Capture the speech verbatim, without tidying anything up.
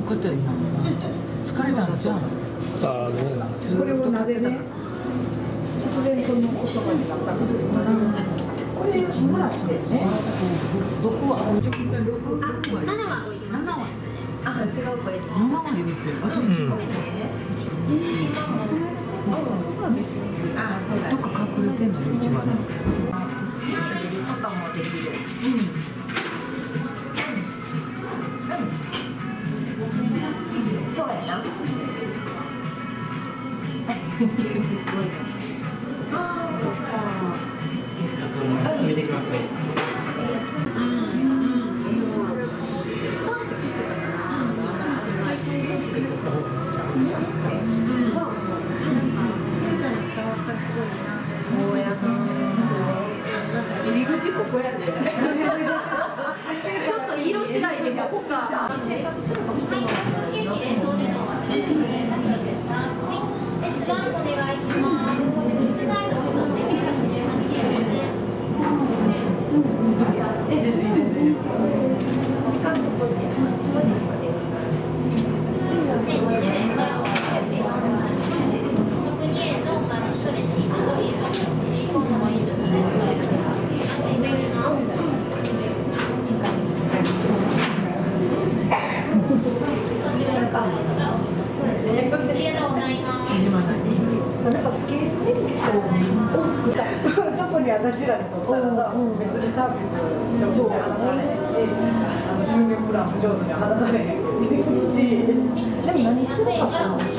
かったよ今。疲れたんじゃん。 さあどうだ。 これをなぜね。突然その言葉になったのかな。これもらってね。 六は。 七は七は。あ、違うこれ。 七はいるって。あと一番。 あ、そうだ。 どっか隠れてんの一番ね。 とかもできる。うん。そうやな。すごい。ああ、 決めてきますね。 うんうん。入り口ここやで。ちょっと色違いでここか。生活するかもしれない。お願いします。 いいですいいですいいです。私らにとったらさ、別にサービス上手に話されへんし、あの収入プランも上手に話されへんし、でも何してるかって